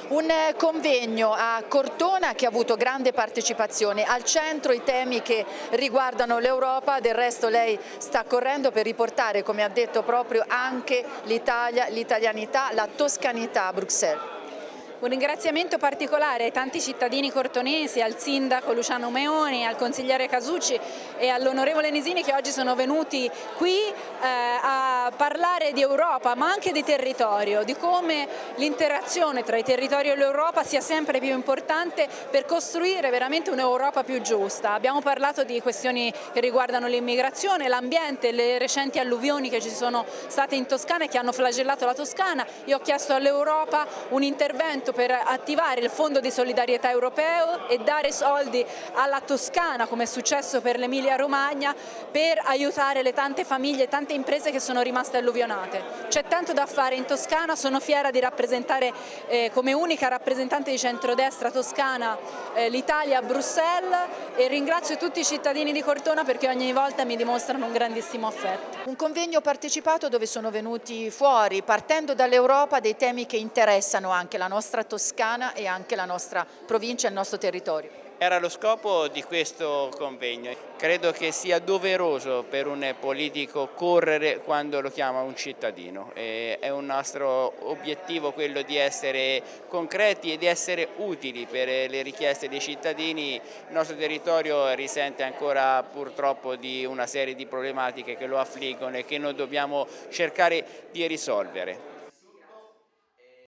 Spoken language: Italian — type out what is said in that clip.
Un convegno a Cortona che ha avuto grande partecipazione, al centro i temi che riguardano l'Europa, del resto lei sta correndo per riportare, come ha detto proprio, anche l'Italia, l'italianità, la toscanità a Bruxelles. Un ringraziamento particolare ai tanti cittadini cortonesi, al sindaco Luciano Meoni, al consigliere Casucci e all'onorevole Nisini che oggi sono venuti qui a parlare di Europa ma anche di territorio, di come l'interazione tra i territori e l'Europa sia sempre più importante per costruire veramente un'Europa più giusta. Abbiamo parlato di questioni che riguardano l'immigrazione, l'ambiente, le recenti alluvioni che ci sono state in Toscana e che hanno flagellato la Toscana. Io ho chiesto all'Europa un intervento per attivare il Fondo di solidarietà europeo e dare soldi alla Toscana, come è successo per l'Emilia Romagna, per aiutare le tante famiglie e tante imprese che sono rimaste alluvionate. C'è tanto da fare in Toscana, sono fiera di rappresentare come unica rappresentante di centrodestra toscana l'Italia a Bruxelles e ringrazio tutti i cittadini di Cortona perché ogni volta mi dimostrano un grandissimo affetto. Un convegno partecipato dove sono venuti fuori, partendo dall'Europa, dei temi che interessano anche la nostra Toscana e anche la nostra provincia e il nostro territorio. Era lo scopo di questo convegno. Credo che sia doveroso per un politico correre quando lo chiama un cittadino. È un nostro obiettivo quello di essere concreti e di essere utili per le richieste dei cittadini. Il nostro territorio risente ancora purtroppo di una serie di problematiche che lo affliggono e che noi dobbiamo cercare di risolvere.